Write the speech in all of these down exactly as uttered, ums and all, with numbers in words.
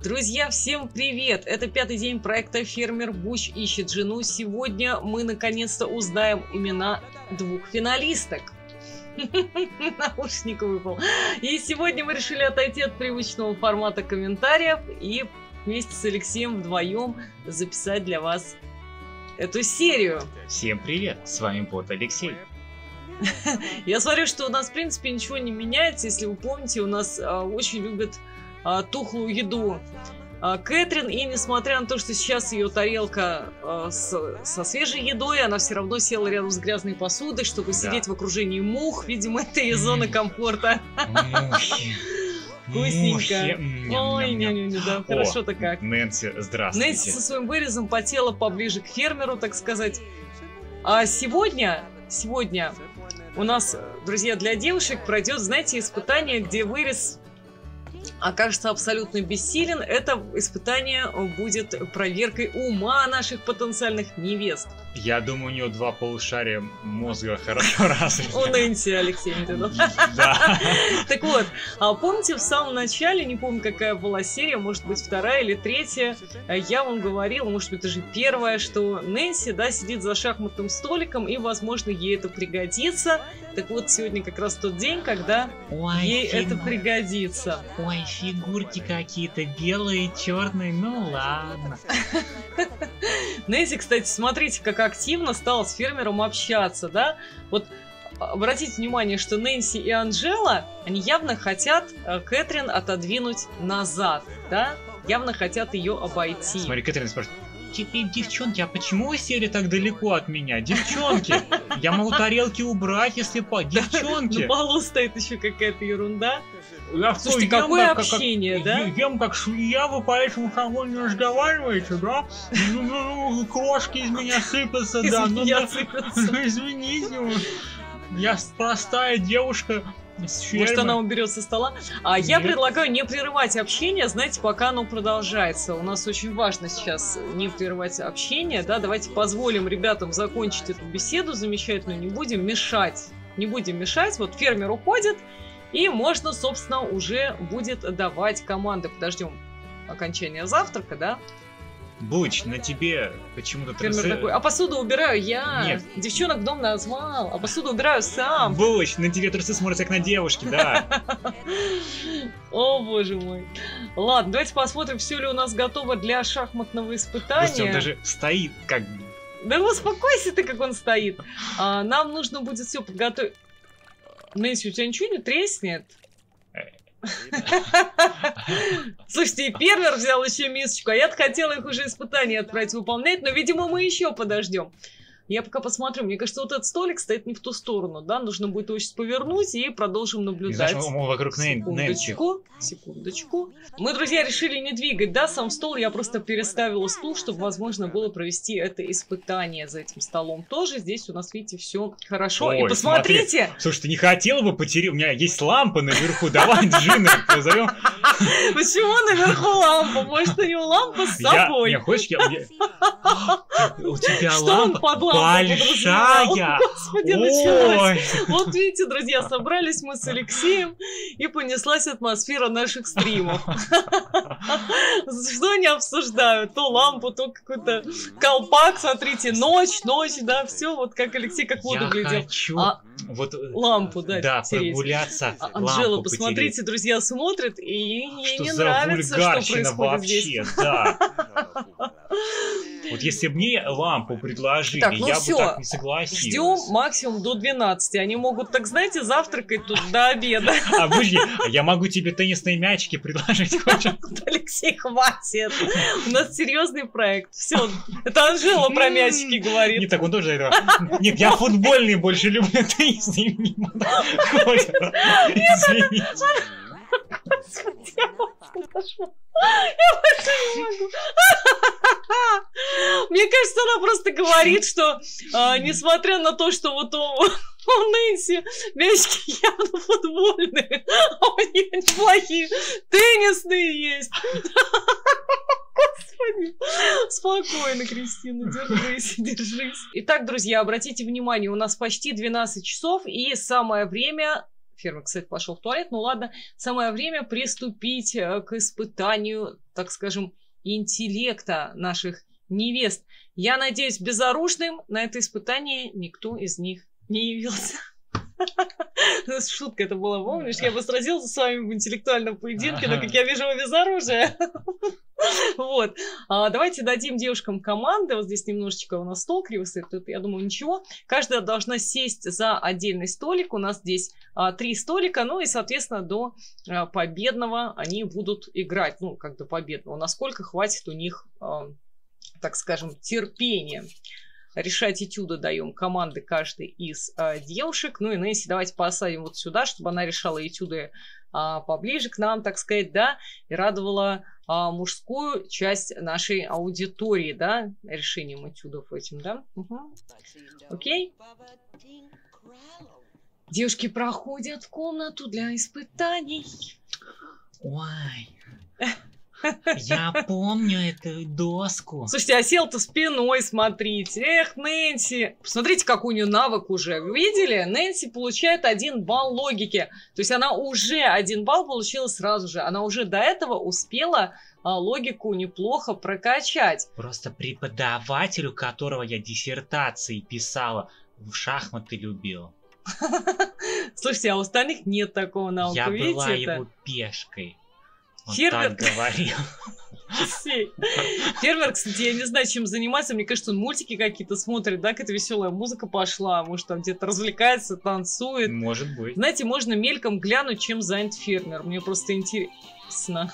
Друзья, всем привет! Это пятый день проекта «Фермер Буч ищет жену». Сегодня мы наконец-то узнаем имена двух финалисток. Наушник выпал. И сегодня мы решили отойти от привычного формата комментариев и вместе с Алексеем вдвоем записать для вас эту серию. Всем привет! С вами бот Алексей. Я смотрю, что у нас в принципе ничего не меняется. Если вы помните, у нас а, очень любят а, тухлую еду а, Кэтрин, и несмотря на то, что сейчас ее тарелка а, с, со свежей едой, она все равно села рядом с грязной посудой, чтобы да. сидеть в окружении мух. Видимо, это ее зона комфорта. Мухи. Вкусненько. Ой, не-не-не, да, хорошо-то как. Нэнси, здравствуйте. Нэнси со своим вырезом потела поближе к фермеру, так сказать. А сегодня, сегодня у нас, друзья, для девушек пройдет, знаете, испытание, где вырез окажется абсолютно бессилен. Это испытание будет проверкой ума наших потенциальных невест. Я думаю, у нее два полушария мозга хорошо развиты. У Нэнси, Алексей. Да. Так вот, помните, в самом начале, не помню, какая была серия, может быть, вторая или третья, я вам говорила, может быть, даже первая, что Нэнси, да, сидит за шахматным столиком, и, возможно, ей это пригодится. Так вот, сегодня как раз тот день, когда Ой, ей фигу... это пригодится. Ой, фигурки какие-то белые, черные, ну ладно. Нэнси, кстати, смотрите, как активно стала с фермером общаться, да? Вот обратите внимание, что Нэнси и Анжела, они явно хотят Кэтрин отодвинуть назад, да? Явно хотят ее обойти. Смотри, Кэтрин спрашивает: теперь, девчонки, а почему вы сели так далеко от меня? Девчонки, я могу тарелки убрать, если по... Девчонки! На полу стоит еще какая-то ерунда. Я Слушайте, ем, какое как, общение, как, да? Ем как швея, вы поэтому со мной не разговариваете, да? Ну, ну, ну, крошки из меня сыпятся, из да. Меня ну, сыпятся. Извините, я простая девушка. Может, она уберет со стола? А Нет. я предлагаю не прерывать общение, знаете, пока оно продолжается. У нас очень важно сейчас не прерывать общение, да? Давайте позволим ребятам закончить эту беседу замечательную, не будем мешать. Не будем мешать. Вот фермер уходит, и можно, собственно, уже будет давать команды. Подождем окончания завтрака, да? Буч, на тебе почему-то трусы... такой, а посуду убираю я. Нет. Девчонок в дом назвал, а посуду убираю сам. Буч, на тебе трусы смотрятся как на девушке, да. О, боже мой. Ладно, давайте посмотрим, все ли у нас готово для шахматного испытания. Слушайте, он даже стоит как... Да успокойся ты, как он стоит. А, нам нужно будет все подготовить. Нэнси, у тебя ничего не треснет? Слушайте, и фермер взял еще мисочку, а я-то хотела их уже испытания отправить выполнять, но, видимо, мы еще подождем. Я пока посмотрю. Мне кажется, вот этот столик стоит не в ту сторону, да? Нужно будет его сейчас повернуть и продолжим наблюдать. Знаешь, вокруг секундочку, секундочку. Мы, друзья, решили не двигать, да, сам стол. Я просто переставила стул, чтобы возможно было провести это испытание за этим столом тоже. Здесь у нас, видите, все хорошо. Ой, и посмотрите! Смотри. Слушай, ты не хотела бы потерять? У меня есть лампа наверху. Давай Джина позовем. Почему наверху лампа? Может, у него лампа с собой? Не, хочешь, я... У тебя Что лампа он под лампу большая. Господи, началось. Вот видите, друзья, собрались мы с Алексеем, и понеслась атмосфера наших стримов. Что они обсуждают? То лампу, то какой-то колпак, смотрите, ночь, ночь, да, все, вот как Алексей как воду глядел. Хочу а вот, лампу, да, да, тереть. Прогуляться, а, Анжела, лампу посмотрите, потереть. Друзья смотрят, и ей что не за нравится, что происходит вообще, здесь. Да. Вот если бы мне лампу предложили, так, ну я все, бы так не согласился. Ждем максимум до двенадцати. Они могут, так знаете, завтракать тут до обеда. А будь, я могу тебе теннисные мячики предложить. Алексей, хватит. У нас серьезный проект. Все, это Анжела про мячики говорит. Не так, он тоже этого. Нет, я футбольный больше люблю, теннисный не могу. Извините. Господи, я Я больше не могу. Мне кажется, она просто говорит, что а, несмотря на то, что вот у, у Нэнси мячики явно футбольные, а у нее неплохие теннисные есть. Господи. Спокойно, Кристина, держись, держись. Итак, друзья, обратите внимание, у нас почти двенадцать часов, и самое время... Фермер, кстати, пошел в туалет, ну ладно. Самое время приступить к испытанию так скажем, интеллекта наших невест. Я надеюсь, безоружным на это испытание никто из них не явился. Шутка это была, помнишь? Я бы сразился с вами в интеллектуальном поединке, но, как я вижу, вы без оружия. Вот. А, давайте дадим девушкам команды. Вот здесь немножечко у нас стол криво стоит. Тут, я думаю, ничего. Каждая должна сесть за отдельный столик. У нас здесь а, три столика. Ну и, соответственно, до а, победного они будут играть. Ну, как до победного. Насколько хватит у них, а, так скажем, терпения. Решать этюды даем команды каждой из а, девушек. Ну и Нэнси давайте посадим вот сюда, чтобы она решала этюды а, поближе к нам, так сказать, да, и радовала а, мужскую часть нашей аудитории, да, решением этюдов этим, да. Угу. Окей. Девушки проходят в комнату для испытаний. Ой. Я помню эту доску. Слушайте, а сел-то спиной, смотрите. Эх, Нэнси. Посмотрите, какой у нее навык уже. Вы видели? Нэнси получает один балл логики. То есть она уже один балл получила сразу же. Она уже до этого успела а, логику неплохо прокачать. Просто преподавателю, которого я диссертации писала, в шахматы любил. Слушайте, а у остальных нет такого навыка. Я видите была это? его пешкой. Он Фермер... так говорил. Фермер, кстати, я не знаю, чем занимается. Мне кажется, он мультики какие-то смотрит, да, какая-то веселая музыка пошла. Может, там где-то развлекается, танцует. Может быть. Знаете, можно мельком глянуть, чем занят фермер. Мне просто интересно.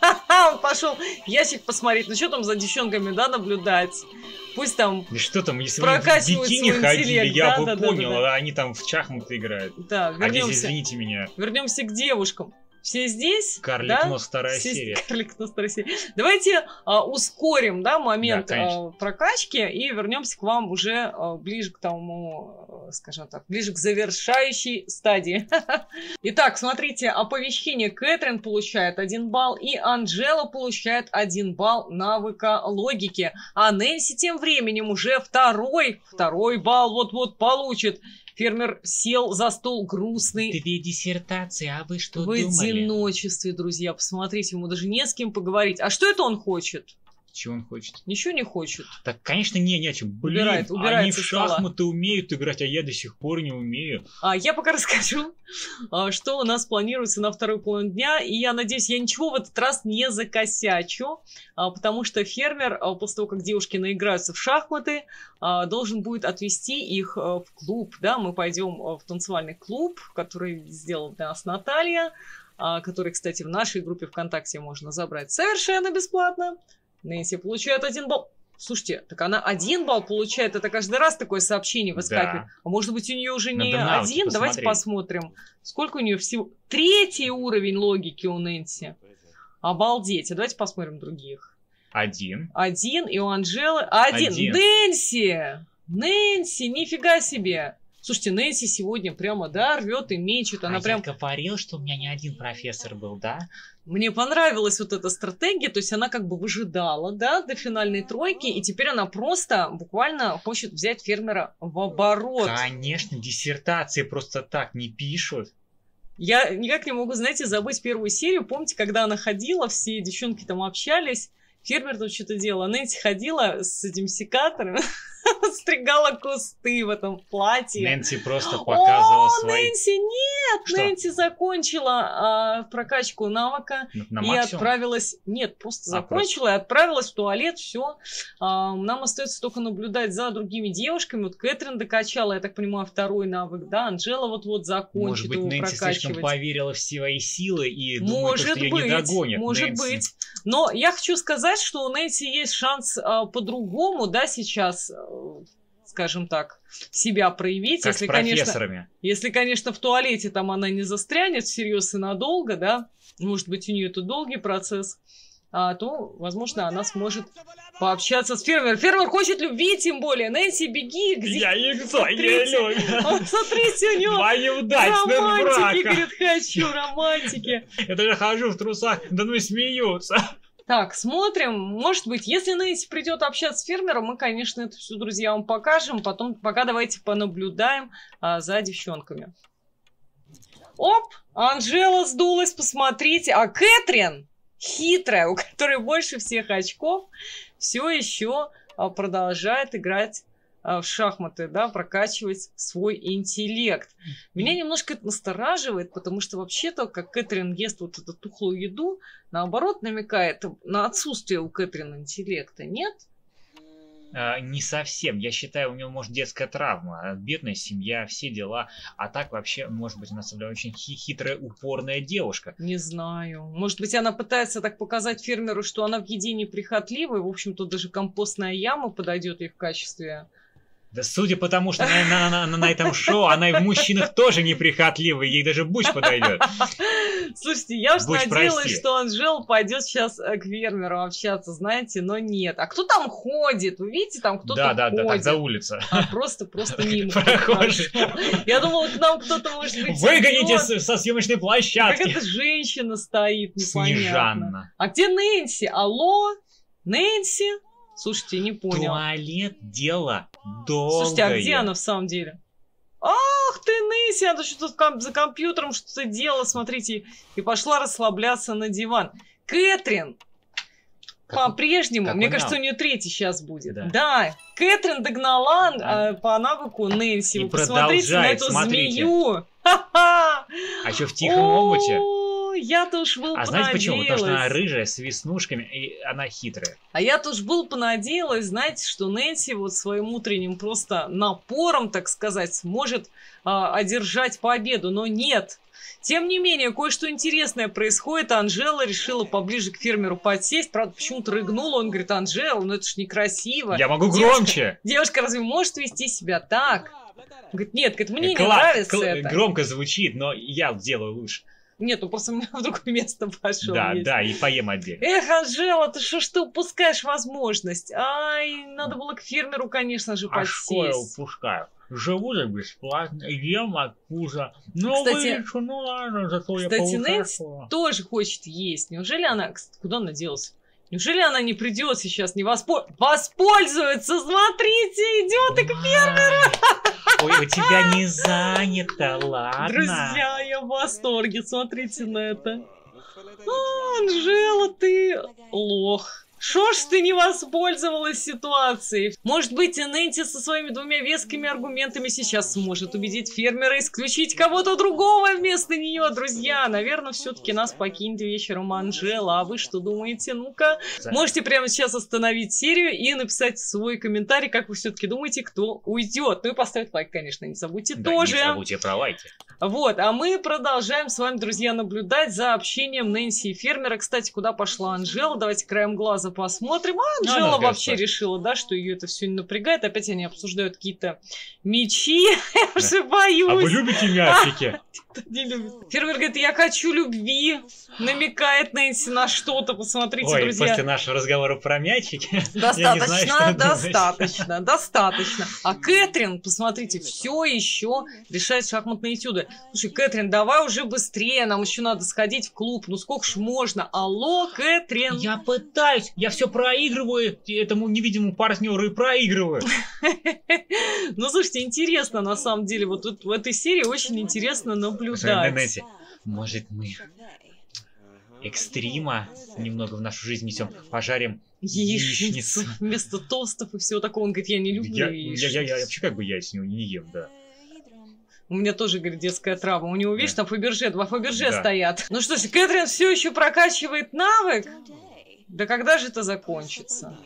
Он пошел ящик посмотреть. Ну, что там за девчонками, да, наблюдать? Пусть там да что там, если бы они в бикини ходили, я да, бы да, понял, да, да, да. А они там в шахматы играют. Да, вернемся. А здесь, извините меня. Вернемся к девушкам. Все здесь? Карлик да? Нос, вторая Все серия. Карлик Нос, вторая серия. Давайте а, ускорим, да, момент да, а, прокачки и вернемся к вам уже а, ближе к тому, а, скажем так, ближе к завершающей стадии. Итак, смотрите, оповещение. Кэтрин получает один балл и Анжела получает один балл навыка логики. А Нэнси тем временем уже второй, второй балл вот-вот получит. Фермер сел за стол грустный. Две диссертации, а вы что в думали? В одиночестве, друзья. Посмотрите, ему даже не с кем поговорить. А что это он хочет? Чего он хочет? Ничего не хочет. Так, конечно, не, не о чем. Блин, убирает, убирает они в шахматы умеют играть, а я до сих пор не умею. А я пока расскажу, что у нас планируется на второй половину дня. И я надеюсь, я ничего в этот раз не закосячу. Потому что фермер, после того, как девушки наиграются в шахматы, должен будет отвезти их в клуб. Да, мы пойдем в танцевальный клуб, который сделал для нас Наталья. Который, кстати, в нашей группе ВКонтакте можно забрать совершенно бесплатно. Нэнси получает один балл. Слушайте, так она один балл получает. Это каждый раз такое сообщение выскакивает. Да. А может быть, у нее уже не Надо один? Давайте посмотрим. Сколько у нее всего? Третий уровень логики у Нэнси. Обалдеть. А давайте посмотрим других. Один. Один. И у Анжелы один. один. Нэнси! Нэнси, нифига себе. Слушайте, Нэнси сегодня прямо, да, рвет и мечет. Она а прям... я говорил, что у меня не один профессор был, да? Мне понравилась вот эта стратегия, то есть она как бы выжидала, да, до финальной тройки, и теперь она просто буквально хочет взять фермера в оборот. Конечно, диссертации просто так не пишут. Я никак не могу, знаете, забыть первую серию. Помните, когда она ходила, все девчонки там общались, фермер там что-то делал, а Нэнси ходила с этим секатором, стригала кусты в этом платье. Нэнси просто показывала О, свои... Нэнси, нет! Что? Нэнси закончила а, прокачку навыка на и максимум? Отправилась... Нет, просто а, закончила просто. И отправилась в туалет, все. А, нам остается только наблюдать за другими девушками. Вот Кэтрин докачала, я так понимаю, второй навык, да? Анжела вот-вот закончит может быть, его Нэнси прокачивать. Слишком поверила в свои силы и может думает, что быть, ее не догонят. Может Нэнси. быть. Но я хочу сказать, что у Нэнси есть шанс а, по-другому, да, сейчас... скажем так, себя проявить. Как если, с профессорами. Конечно, если, конечно, в туалете там она не застрянет всерьез и надолго, да, может быть, у нее это долгий процесс, а, то, возможно, она сможет пообщаться с фермером. Фермер хочет любви, тем более. Нэнси, беги. Где... Я никто не люблю. Смотрите, у него Два неудачных романтики, брака. Говорит, хочу романтики. Я даже хожу в трусах, да ну и смеются. Так, смотрим. Может быть, если Нэнси придет общаться с фермером, мы, конечно, это все, друзья, вам покажем. Потом, пока давайте понаблюдаем а, за девчонками. Оп! Анжела сдулась, посмотрите. А Кэтрин? хитрая, у которой больше всех очков, все еще продолжает играть в шахматы, да, прокачивать свой интеллект. Меня немножко это настораживает, потому что вообще-то, как Кэтрин ест вот эту тухлую еду, наоборот, намекает на отсутствие у Кэтрин интеллекта, нет? А, не совсем. Я считаю, у него, может, детская травма. Бедная семья, все дела. А так вообще, может быть, она самом очень хитрая, упорная девушка. Не знаю. Может быть, она пытается так показать фермеру, что она в еде неприхотливая. В общем-то, даже компостная яма подойдет ей в качестве... Да судя по тому, что на, на, на, на, на этом шоу, она и в мужчинах тоже неприхотливая, ей даже Буч подойдет. Слушайте, я уж Буч, надеялась, прости. что Анжела пойдет сейчас к фермеру общаться, знаете, но нет. А кто там ходит? Вы видите, там кто-то да, да, ходит. Да, так за улица. А, просто, просто мимо. Прохожий. Я думала, к нам кто-то, может быть, выгоните идет. со съемочной площадки. Как эта женщина стоит, непонятно. Снежанна. А где Нэнси? Алло? Нэнси? Слушайте, не понял. Туалет дело долгое. Слушайте, а где она в самом деле? Ах ты, Нэнси, она что-то ком- за компьютером что-то делала, смотрите. И пошла расслабляться на диван. Кэтрин! Как- По-прежнему, как мне у кажется, нас. у нее третий сейчас будет. Да. Да, Кэтрин догнала Да. э, по навыку Нэнси. И Вы посмотрите на продолжает, эту смотрите. змею. Ха-ха! А еще в тихом омуте. О, я-то уж был А знаете почему? Потому что она понадеялась. рыжая, с веснушками, и она хитрая. А я-то уж был понадеялась, знаете, что Нэнси вот своим утренним просто напором, так сказать, сможет а, одержать победу, но нет. Тем не менее, кое-что интересное происходит. Анжела решила поближе к фермеру подсесть. Правда, почему-то рыгнула. Он говорит: Анжела, ну это ж некрасиво. Я могу Девушка- громче. Девушка разве может вести себя так? Он говорит: нет, говорит, мне не Кла- нравится кла- это. Громко звучит, но я сделаю лучше. Нет, он просто у меня в другое место пошел. Да, есть. да, и поем отдельно. Эх, Анжела, ты что ж ты упускаешь возможность? Ай, надо было к фермеру, конечно же, А что я подсесть. упускаю? Живу же бесплатно, ем от пуза. Ну, Кстати- вылечу, ну ладно, зато я Кстати, Нэнси поухаживала. тоже хочет есть. Неужели она... Кстати, куда она делась? Неужели она не придет сейчас, не воспо... воспользуется? Смотрите, идет и к фермеру. Ой, у тебя не занято, ладно. Друзья, я в восторге, смотрите на это. А, Анжела, ты лох. Шо ж ты не воспользовалась ситуацией? Может быть, и Нэнси со своими двумя вескими аргументами сейчас сможет убедить фермера исключить кого-то другого вместо нее, друзья. Наверное, все-таки нас покинет вечером Анжела. А вы что думаете? Ну-ка, можете прямо сейчас остановить серию и написать свой комментарий, как вы все-таки думаете, кто уйдет. Ну и поставить лайк, конечно, не забудьте Да, тоже. не забудьте про лайки. Вот, а мы продолжаем с вами, друзья, наблюдать за общением Нэнси и фермера. Кстати, куда пошла Анжела? Давайте краем глаза посмотрим. А Анжела Она вообще спать. решила, да, что ее это все не напрягает. Опять они обсуждают какие-то мечи. Я уже боюсь. А вы любите мячики? Не любит. Фермер говорит: я хочу любви. Намекает Нэнси на что-то. Посмотрите, Ой, друзья. после нашего разговора про мячики, я не знаю, Достаточно, что думать. достаточно, достаточно. А Кэтрин, посмотрите, все еще решает шахматные этюды. Слушай, Кэтрин, давай уже быстрее, нам еще надо сходить в клуб. Ну сколько ж можно? Алло, Кэтрин. Я пытаюсь, я все проигрываю этому невидимому партнеру и проигрываю. Ну, слушайте, интересно, на самом деле, вот тут в этой серии очень интересно наблюдать. Нэнси, может мы экстрима немного в нашу жизнь несем, пожарим Яичницу яичницу. вместо тостов и всего такого. Он говорит: я не люблю Я, я, яичницу. я, я вообще как бы яйца не, не ем, да. У меня тоже, говорит, детская травма. У него, видишь, Да. там Фаберже, два Фаберже Да. стоят. Ну что ж, Кэтрин все еще прокачивает навык. Да когда же это закончится?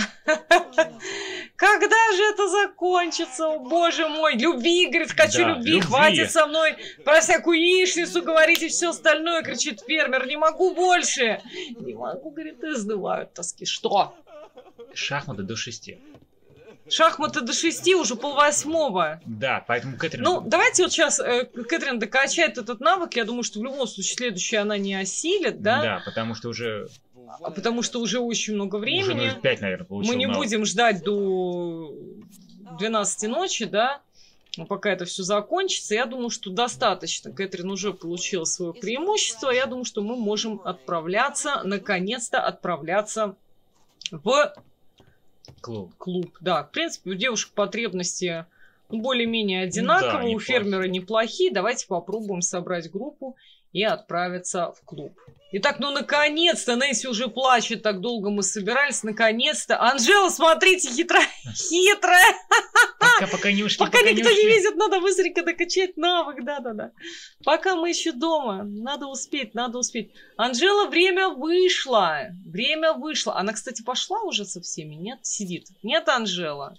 Когда же это закончится? О, боже мой, любви, говорит, хочу Да, любви, любви. хватит со мной про всякую яичницу говорить и все остальное, кричит фермер, не могу больше. Не могу, говорит, издывают тоски. Что? Шахматы до шести. Шахматы до шести, уже полвосьмого. Да, поэтому Кэтрин... Ну, давайте вот сейчас э, Кэтрин докачает этот навык. Я думаю, что в любом случае следующее она не осилит, да? Да, потому что уже... А потому что уже очень много времени. Уже ноль пять, наверное, получил Мы не навык. будем ждать до двенадцати ночи, да? Пока это все закончится. Я думаю, что достаточно. Кэтрин уже получила свое преимущество. Я думаю, что мы можем отправляться, наконец-то отправляться в Клуб. клуб. Да, в принципе, у девушек потребности более-менее одинаковые, Да, у фермера неплохие. Давайте попробуем собрать группу и отправиться в клуб. Итак, ну наконец-то, Нэнси уже плачет, так долго мы собирались, наконец-то. Анжела, смотрите, хитрая, хитрая. Пока, пока не ушли, пока, пока никто не, не видит, надо быстренько докачать навык, да-да-да. Пока мы еще дома, надо успеть, надо успеть. Анжела, время вышло, время вышло. Она, кстати, пошла уже со всеми, нет? Сидит. Нет, Анжела?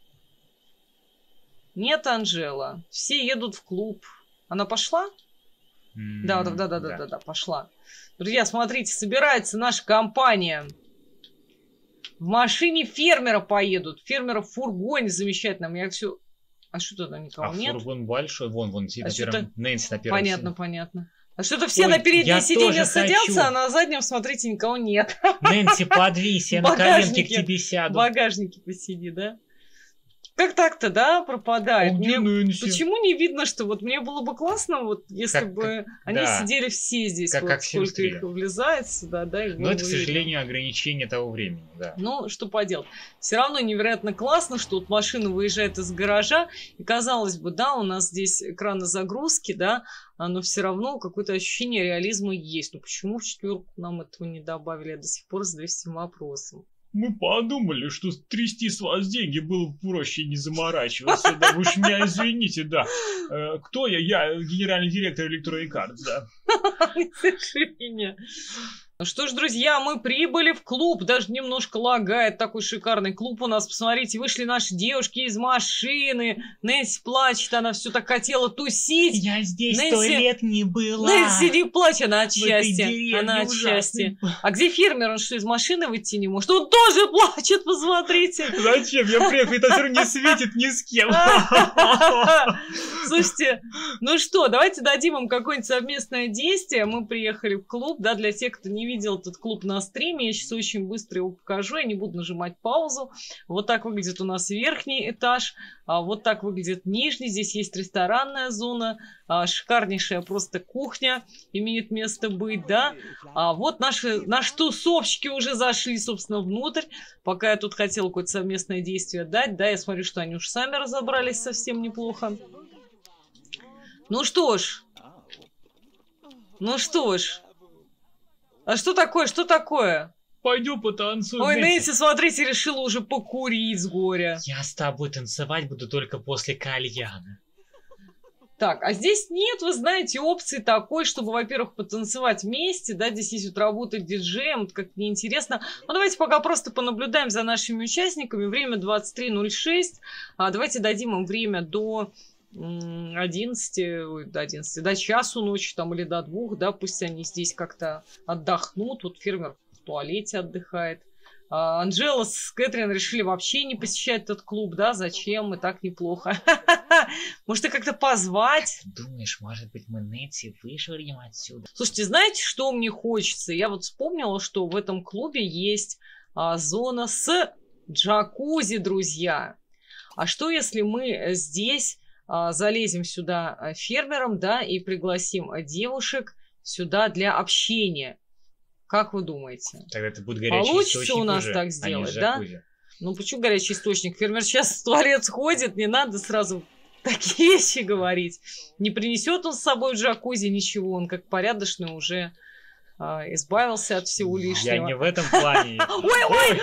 Нет, Анжела. Все едут в клуб. Она пошла? Mm, да, да, да, да, да, да, да, пошла. Друзья, смотрите, собирается наша компания. В машине фермера поедут. Фермера в фургоне замечательном. Я все... А что там никого а нет? фургон большой. Вон, вон, сидит а на первом... Нэнси на первом. Понятно, сидит. понятно. А что-то все Ой, на переднее сиденье садятся, хочу. а на заднем, смотрите, никого нет. Нэнси, подвись, я на коленке к тебе сяду. В багажнике посиди, да? Как так-то, да, пропадает? О, Мне... Нэнси? Почему не видно, что вот мне было бы классно, вот если как, бы как, они да. сидели все здесь, как, вот как сколько их влезает сюда, да? Но это, к сожалению, ограничение того времени, да. Ну, что поделать. Все равно невероятно классно, что вот машина выезжает из гаража, и казалось бы, да, у нас здесь экраны загрузки, да, но все равно какое-то ощущение реализма есть. Но почему в четверку нам этого не добавили? Я до сих пор задаюсь этим вопросом. Мы подумали, что трясти с вас деньги было бы проще не заморачиваться. Да, вы уж меня извините, да. Э, кто я? Я генеральный директор Electronic Arts, да. Не слыши меня. Ну что ж, друзья, мы прибыли в клуб. Даже немножко лагает. Такой шикарный клуб у нас. Посмотрите, вышли наши девушки из машины. Нэнси плачет, она все так хотела тусить. Я здесь Нэнси... сто лет не была. Нэнси не плачет, она от счастья. Она от счастья. А где фермер? Он что, из машины выйти не может? Он тоже плачет, посмотрите. Зачем? Я приехал, это все равно не светит ни с кем. Слушайте, ну что, давайте дадим им какое-нибудь совместное действие. Мы приехали в клуб, да, для тех, кто не видел этот клуб на стриме, я сейчас очень быстро его покажу, я не буду нажимать паузу. Вот так выглядит у нас верхний этаж, а вот так выглядит нижний. Здесь есть ресторанная зона, а, шикарнейшая просто кухня имеет место быть, да. А вот наши, наши тусовщики уже зашли, собственно, внутрь. Пока я тут хотела какое-то совместное действие дать, да, я смотрю, что они уж сами разобрались совсем неплохо. Ну что ж, ну что ж. А что такое, что такое? Пойдем потанцуем. Ой, Нэнси, смотрите, решила уже покурить с горя. Я с тобой танцевать буду только после кальяна. Так, а здесь нет, вы знаете, опции такой, чтобы, во-первых, потанцевать вместе, да, здесь есть вот работать диджеем, вот как неинтересно. Ну, давайте пока просто понаблюдаем за нашими участниками. Время двадцать три ноль шесть. А, давайте дадим им время до... одиннадцати, до одиннадцати, до часу ночи там или до двух, да, пусть они здесь как-то отдохнут. Вот фермер в туалете отдыхает. А Анжела с Кэтрин решили вообще не посещать этот клуб, да, зачем, и так неплохо. Может, и как-то позвать? Думаешь, может быть, мы Нэнси вышвырнем отсюда? Слушайте, знаете, что мне хочется? Я вот вспомнила, что в этом клубе есть а, зона с джакузи, друзья. А что, если мы здесь залезем сюда фермером, да, и пригласим девушек сюда для общения? Как вы думаете? Тогда это будет горячий Получится источник у нас уже, так сделать, да? Ну, почему горячий источник? Фермер сейчас в туалет сходит, не надо сразу такие вещи говорить. Не принесет он с собой в джакузи ничего, он как порядочный уже а, избавился от всего лишнего. Я не в этом плане. Ой, ой,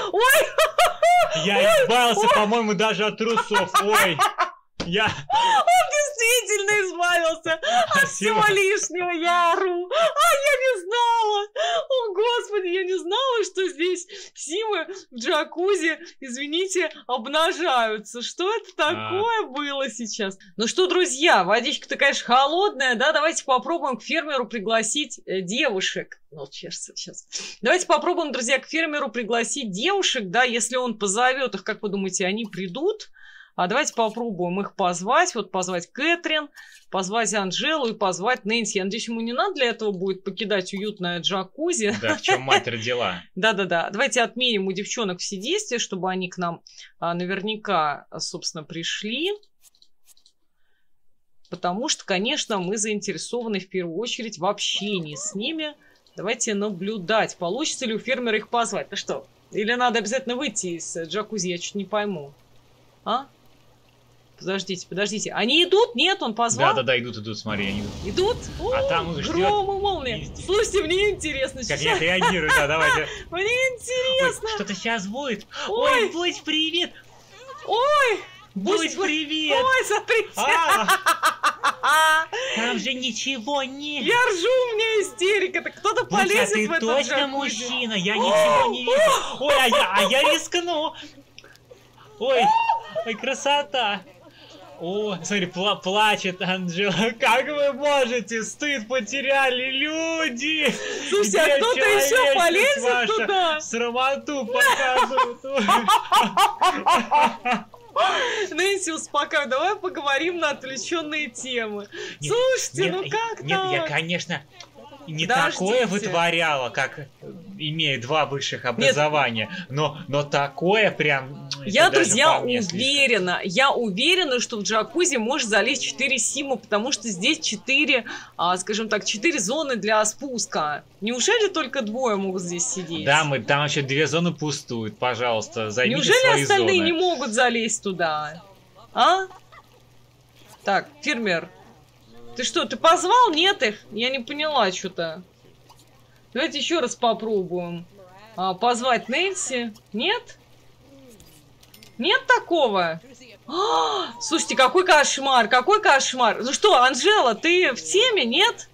ой! Я избавился, по-моему, даже от трусов. Ой! Я... Он действительно избавился от всего лишнего, я ору. А я не знала. О, Господи, я не знала, что здесь Симы в джакузи, извините, обнажаются. Что это такое а. было сейчас? Ну что, друзья, водичка-то, конечно, холодная, да? Давайте попробуем к фермеру пригласить э, девушек. Ну, чешется сейчас. Давайте попробуем, друзья, к фермеру пригласить девушек, да? Если он позовет их, как вы думаете, они придут? А давайте попробуем их позвать. Вот позвать Кэтрин, позвать Анжелу и позвать Нэнси. Я надеюсь, ему не надо для этого будет покидать уютное джакузи. Да, в чем мать родила. Да-да-да. Давайте отменим у девчонок все действия, чтобы они к нам а, наверняка, собственно, пришли. Потому что, конечно, мы заинтересованы в первую очередь в общении с ними. Давайте наблюдать, получится ли у фермера их позвать. Ну что, или надо обязательно выйти из джакузи, я чуть не пойму. А? подождите, подождите. Они идут? Нет, он позвал? Да-да-да, идут, идут, смотри, они идут. Идут? А О, там их ждет. гром и молния. Везде. Слушайте, мне интересно. Как сейчас- я реагирую, да, давайте. Мне Ой, интересно. что-то сейчас будет. Ой. Ой, будь привет. Ой, Будь Будь- привет. ой, смотрите. А, там же ничего нет. Я ржу, у меня истерика. Так кто-то Будь, а полезет ты в этот точно джакузи. мужчина, я ничего не вижу. Ой, а я, а я рискну. Ой, ой, красота. О, смотри, пла плачет Анжела. Как вы можете? Стыд потеряли люди. Слушайте, а Где кто-то еще человечность полезет ваша? туда? Срамоту показывают. Нэнси, успокаивай, давай поговорим на отвлеченные темы. Нет, Слушайте, нет, ну как Нет, так? я, конечно, не Подождите. такое вытворяла, как э, имея два высших образования, но, но такое прям... это Я, даже друзья, по мне слишком. уверена, я уверена, что в джакузи может залезть четыре сима, потому что здесь четыре, а, скажем так, четыре зоны для спуска. Неужели только двое могут здесь сидеть? Да, мы, там еще две зоны пустуют, пожалуйста, займите Неужели свои остальные зоны. не могут залезть туда? А? Так, фермер. Ты что, ты позвал? Нет их? Я не поняла что-то. Давайте еще раз попробуем. А, позвать Нэнси? Нет? Нет такого? А, слушайте, какой кошмар, какой кошмар. Ну что, Анжела, ты в теме, нет?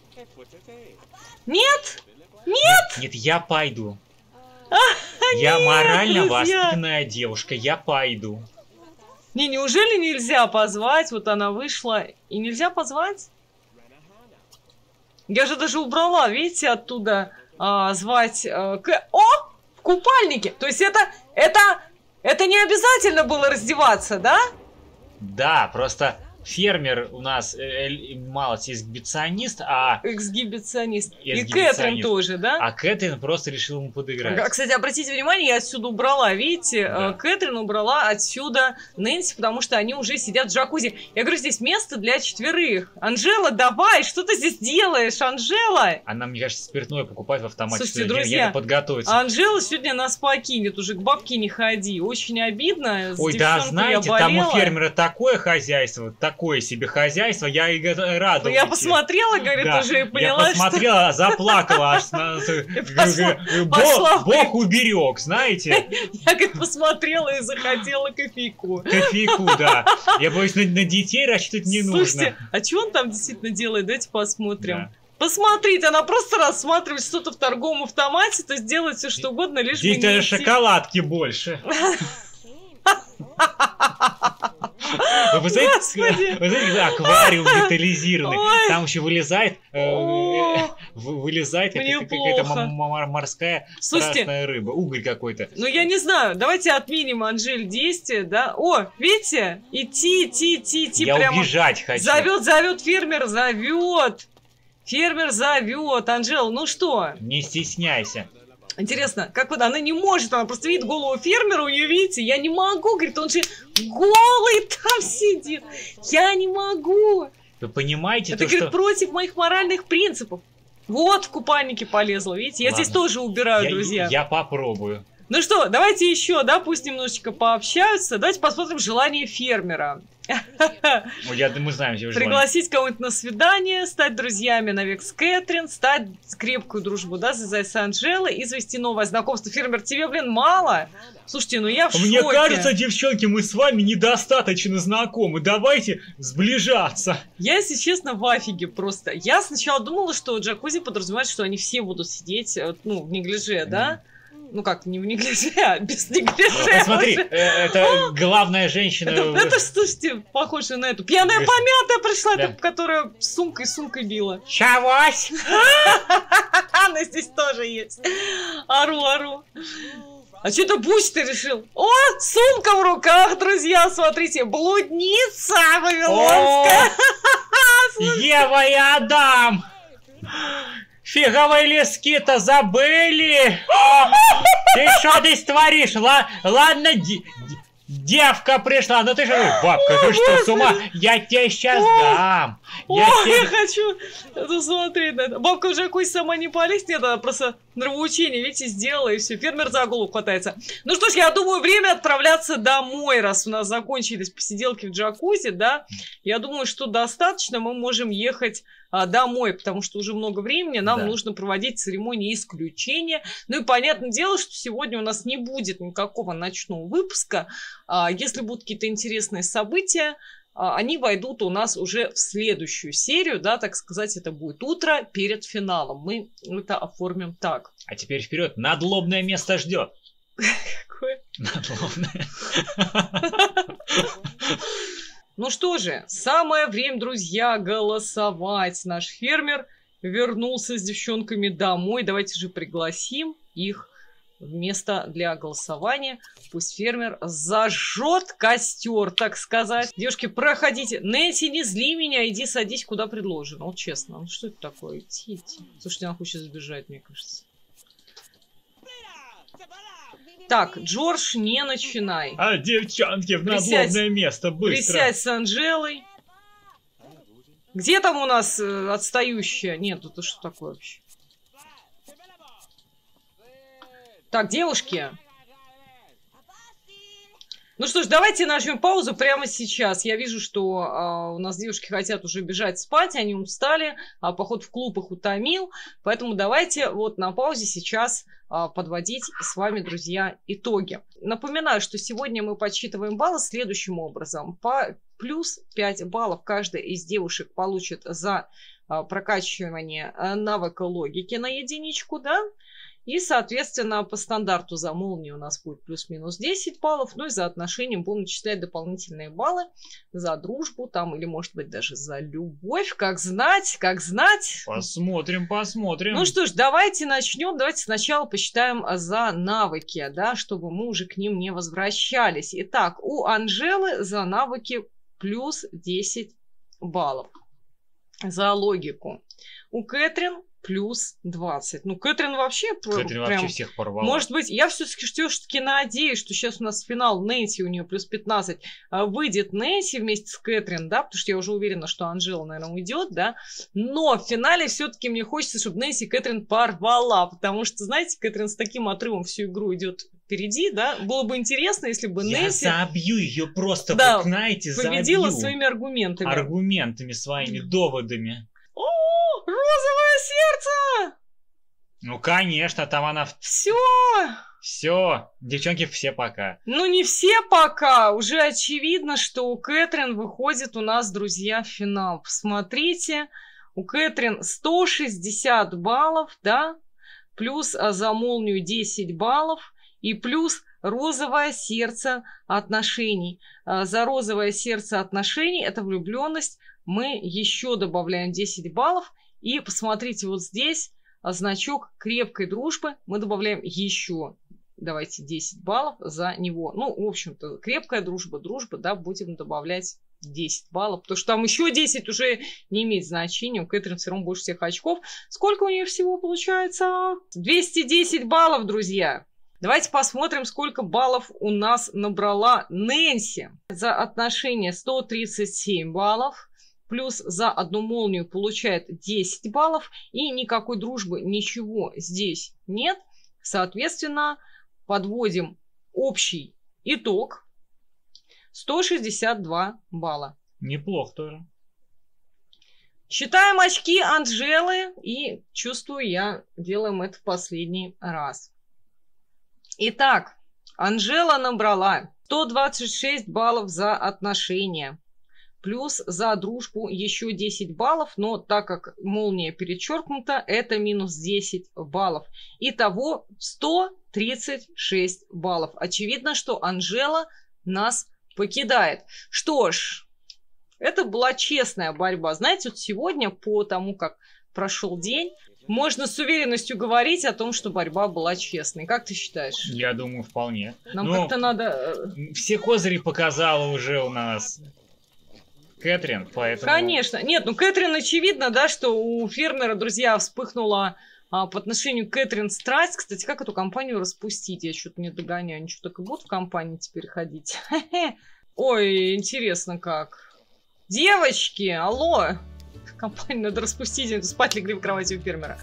Нет? Нет? Нет, я пойду. Я нет, морально друзья. воспитанная девушка, я пойду. Не, неужели нельзя позвать? Вот она вышла. И нельзя позвать? Я же даже убрала, видите, оттуда а, звать... а, к... О! В купальнике! То есть это... Это... Это не обязательно было раздеваться, да? Да, просто фермер у нас э, э, малость эксгибиционист, а, Эксгибиционист. И Эксгибиционист. Кэтрин тоже, да? а Кэтрин просто решил ему подыграть. А, Кстати, обратите внимание, я отсюда убрала, видите, Да. э, Кэтрин убрала отсюда Нэнси, потому что они уже сидят в джакузи. Я говорю, здесь место для четверых. Анжела, давай, что ты здесь делаешь, Анжела? Она, мне кажется, спиртное покупает в автомате. Слушайте, что ли. друзья, Где-то подготовиться. А Анжела сегодня нас покинет, уже к бабке не ходи. Очень обидно. С Ой, да, девчонкой знаете, я там у болела. фермера такое хозяйство, такое себе хозяйство, я и го- радуюсь. Я посмотрела, говорит, Да, уже и я поняла, что... посмотрела, заплакала аж. на- пошла- Бог- пошла в Бог уберег, знаете? Я как посмотрела и захотела кофейку. Кофейку, да. Я боюсь, на, на детей рассчитывать не Слушайте, нужно. а что он там действительно делает? Давайте посмотрим. Да. Посмотрите, она просто рассматривает что-то в торговом автомате, то есть делает все что угодно, лишь бы Здесь не даже идти. шоколадки больше. Вы посмотрите, Господи. вы знаете, аквариум детализированный. Ой. Там еще вылезает, э, О, вы- вылезает Мне какая- какая-то плохо. м- м- морская Слушайте. красная рыба, уголь какой-то. Ну, я не знаю, давайте отменим, Анжель, действие, да? О, видите? Идти, идти, идти, идти Я прямо. убежать хочу. Зовет, зовет, фермер зовет. Фермер зовет. Анжел, ну что? Не стесняйся. Интересно, как вот она не может, она просто видит голову фермера, у нее, видите, я не могу, говорит, он же голый там сидит. Я не могу. Вы понимаете, Это, то, говорит, что... против моих моральных принципов. Вот в купальнике полезла, видите? Я Ладно. здесь тоже убираю, Я, друзья. я попробую. Ну что, давайте еще, да, пусть немножечко пообщаются. Давайте посмотрим желание фермера. Ну, я, мы знаем, где вы желаете. Пригласить кого-нибудь на свидание, стать друзьями навек с Кэтрин, стать крепкую дружбу, да, завязать с Анжелой и завести новое знакомство. Фермер, тебе, блин, мало? Слушайте, ну я в Мне шоке. кажется, девчонки, мы с вами недостаточно знакомы. Давайте сближаться. Я, если честно, в афиге просто. Я сначала думала, что джакузи подразумевает, что они все будут сидеть, э, ну, в неглиже, да? Ну как, не в неглиже, а без неглиже. Вот смотри, уже. э, это главная женщина... Это, это, слушайте, похоже на эту. Пьяная Гос- помятая пришла, Да. это, которая сумкой сумкой била. Чавось! Она здесь тоже есть. Ару, ару. А что это Буч-то решил? О, сумка в руках, друзья, смотрите, блудница вавилонская. Ева и Адам! Фиговые лески-то забыли! Ты что здесь творишь? Ла- ладно, де- де- девка пришла, ну ты же, бабка, ты что, с ума? Я тебе сейчас дам! О, Я я тебе- хочу посмотреть на это. Бабка уже кусь сама не полезет, нет, она просто нравоучение, видите, сделала, и все. Фермер за голову хватается. Ну что ж, я думаю, время отправляться домой, раз у нас закончились посиделки в джакузи, да. Я думаю, что достаточно, мы можем ехать а, домой, потому что уже много времени, нам Да. нужно проводить церемонии исключения. Ну и понятное дело, что сегодня у нас не будет никакого ночного выпуска. А, если будут какие-то интересные события, они войдут у нас уже в следующую серию, да, так сказать, это будет утро перед финалом. Мы это оформим так. А теперь вперед, надлобное место ждет. Какое? Надлобное. Ну что же, самое время, друзья, голосовать. Наш фермер вернулся с девчонками домой. Давайте же пригласим их в место для голосования. Пусть фермер зажжет костер, так сказать. Девушки, проходите. Нэнси, не зли меня, иди садись, куда предложено. Вот честно, ну что это такое? Идти, идти. Слушайте, она хочет сбежать, мне кажется. Так, Джордж, не начинай. А девчонки в Присядь. надлобное место, быстро. Присядь с Анжелой. Где там у нас э, отстающая? Нет, это что такое вообще? Так, девушки. Ну что ж, давайте нажмем паузу прямо сейчас. Я вижу, что а, у нас девушки хотят уже бежать спать, они устали, а поход в клуб их утомил. Поэтому давайте вот на паузе сейчас а, подводить с вами, друзья, итоги. Напоминаю, что сегодня мы подсчитываем баллы следующим образом. По плюс пять баллов каждая из девушек получит за а, прокачивание а, навыка логики на единичку, да? И, соответственно, по стандарту за молнию у нас будет плюс-минус десять баллов. Ну и за отношения будем начислять дополнительные баллы за дружбу там, или, может быть, даже за любовь. Как знать, как знать. Посмотрим, посмотрим. Ну что ж, давайте начнем. Давайте сначала посчитаем за навыки, да, чтобы мы уже к ним не возвращались. Итак, у Анжелы за навыки плюс десять баллов. За логику. У Кэтрин плюс двадцать. Ну, Кэтрин вообще... Кэтрин прям, вообще всех порвала. может быть, я все-таки все-таки надеюсь, что сейчас у нас финал Нэнси, у нее плюс пятнадцать. а, Выйдет Нэнси вместе с Кэтрин, да, потому что я уже уверена, что Анжела, наверное, уйдет, да. Но в финале все-таки мне хочется, чтобы Нэнси Кэтрин порвала, потому что, знаете, Кэтрин с таким отрывом всю игру идет впереди, да. Было бы интересно, если бы Я Нэнси забью ее просто, Да, вы знаете, победила забью. своими аргументами. Аргументами своими, доводами. О, розовое сердце! Ну, конечно, там она... Все! Все, девчонки, все пока. Ну, не все пока. Уже очевидно, что у Кэтрин выходит у нас, друзья, в финал. Посмотрите, у Кэтрин сто шестьдесят баллов, да? Плюс а, за молнию десять баллов. И плюс розовое сердце отношений. А, за розовое сердце отношений, это влюбленность, мы еще добавляем десять баллов. И посмотрите, вот здесь а, значок крепкой дружбы. Мы добавляем еще, давайте, десять баллов за него. Ну, в общем-то, крепкая дружба, дружба, да, будем добавлять десять баллов. Потому что там еще десять уже не имеет значения. У Кэтрин все равно больше всех очков. Сколько у нее всего получается? двести десять баллов, друзья. Давайте посмотрим, сколько баллов у нас набрала Нэнси. За отношения сто тридцать семь баллов. Плюс за одну молнию получает десять баллов. И никакой дружбы, ничего здесь нет. Соответственно, подводим общий итог. сто шестьдесят два балла. Неплохо тоже. Считаем очки Анжелы. И чувствую, я делаем это в последний раз. Итак, Анжела набрала сто двадцать шесть баллов за отношения. Плюс за дружбу еще десять баллов, но так как молния перечеркнута, это минус десять баллов. Итого сто тридцать шесть баллов. Очевидно, что Анжела нас покидает. Что ж, это была честная борьба. Знаете, вот сегодня, по тому, как прошел день, можно с уверенностью говорить о том, что борьба была честной. Как ты считаешь? Я думаю, вполне. Нам Ну, как-то надо... Все козыри показала уже у нас Кэтрин, поэтому... Конечно. Нет, ну Кэтрин очевидно, да, что у фермера, друзья, вспыхнула а, по отношению к Кэтрин страсть. Кстати, как эту компанию распустить? Я что-то не догоняю. Они что, так и будут в компании теперь ходить? Ой, интересно как. Девочки, алло. Компанию надо распустить, спать легли в кровати у фермера.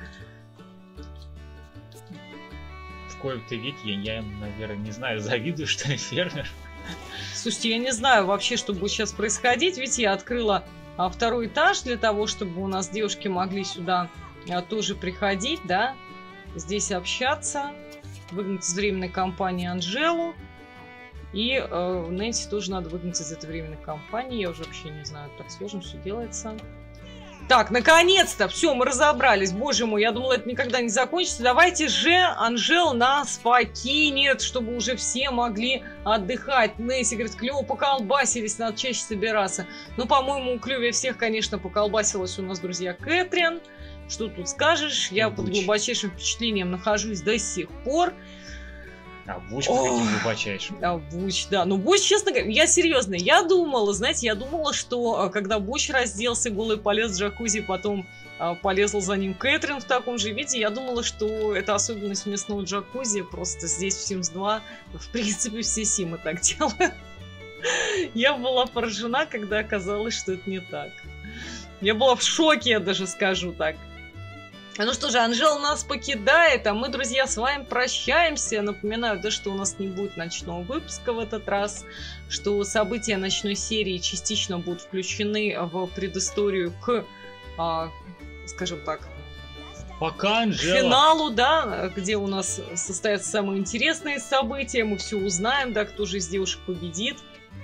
В коем-то веке я, я, наверное, не знаю, завидую, что я фермер. Слушайте, я не знаю вообще, что будет сейчас происходить. Ведь я открыла а, второй этаж для того, чтобы у нас девушки могли сюда а, тоже приходить, да, здесь общаться, выгнать из временной компании Анжелу. И э, Нэнси тоже надо выгнать из этой временной компании. Я уже вообще не знаю, так сложно все делается. Так, наконец-то! Все, мы разобрались. Боже мой, я думала, это никогда не закончится. Давайте же Анжела нас покинет, чтобы уже все могли отдыхать. Нэнси говорит, клево поколбасились, надо чаще собираться. Ну, по-моему, клевее всех, конечно, поколбасилась у нас, друзья, Кэтрин. Что тут скажешь? Я под глубочайшим впечатлением нахожусь до сих пор. А Буч под каким глубочайшим? А Буч, да. Ну, Буч, честно говоря, я серьезно, я думала, знаете, я думала, что когда Буч разделся, голый полез в джакузи, потом а, полезла за ним Кэтрин в таком же виде, я думала, что это особенность местного джакузи, просто здесь в Симс два, в принципе, все Симы так делают. Я была поражена, когда оказалось, что это не так. Я была в шоке, я даже скажу так. Ну что же, Анжела нас покидает, а мы, друзья, с вами прощаемся. Напоминаю, да, что у нас не будет ночного выпуска в этот раз, что события ночной серии частично будут включены в предысторию к, а, скажем так, Пока, Анжела. к финалу, да, где у нас состоятся самые интересные события. Мы все узнаем, да, кто же из девушек победит.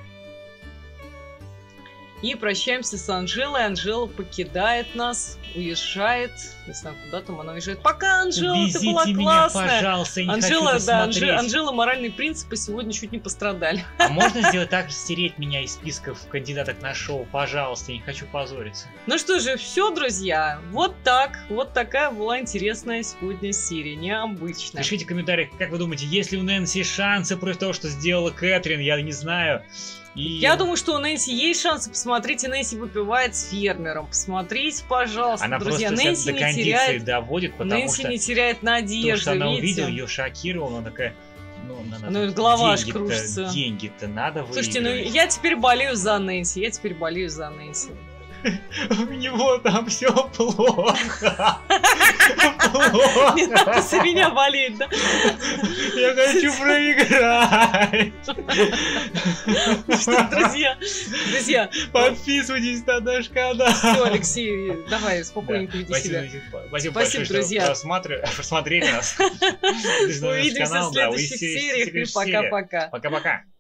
И прощаемся с Анжелой. Анжела покидает нас, уезжает. Не знаю, куда там она уезжает. Пока, Анжела, Увезите ты была меня, классная. пожалуйста, я не Анжела, хочу да, посмотреть. Анжела, Анжела, моральные принципы сегодня чуть не пострадали. А можно сделать так, стереть меня из списков кандидаток на шоу? Пожалуйста, я не хочу позориться. Ну что же, все, друзья. Вот так. Вот такая была интересная сегодня серия. Необычная. Пишите в комментариях, как вы думаете, есть ли у Нэнси шансы против того, что сделала Кэтрин? Я не знаю. И... Я думаю, что у Нэнси есть шансы. Посмотрите, Нэнси выпивает с фермером. Посмотрите, пожалуйста, Она друзья. просто Нэнси до не кондиции теряет, доводит, потому Нэнси что не теряет надежды. то, что она видите? увидела, ее шокировала, она такая, ну, надо, Ну, голова аж деньги-то, кружится. деньги-то надо выигрывать. Слушайте, ну я теперь болею за Нэнси. Я теперь болею за Нэнси. У него там все плохо. Не надо за меня болеть, да? Я хочу проиграть. Что, друзья, друзья, Подписывайтесь на наш канал. все, Алексей, давай спокойненько веди себя. Спасибо, Спасибо, большое, друзья. что просмотри- просмотрели нас. Увидимся в следующих сериях и пока-пока. Пока-пока.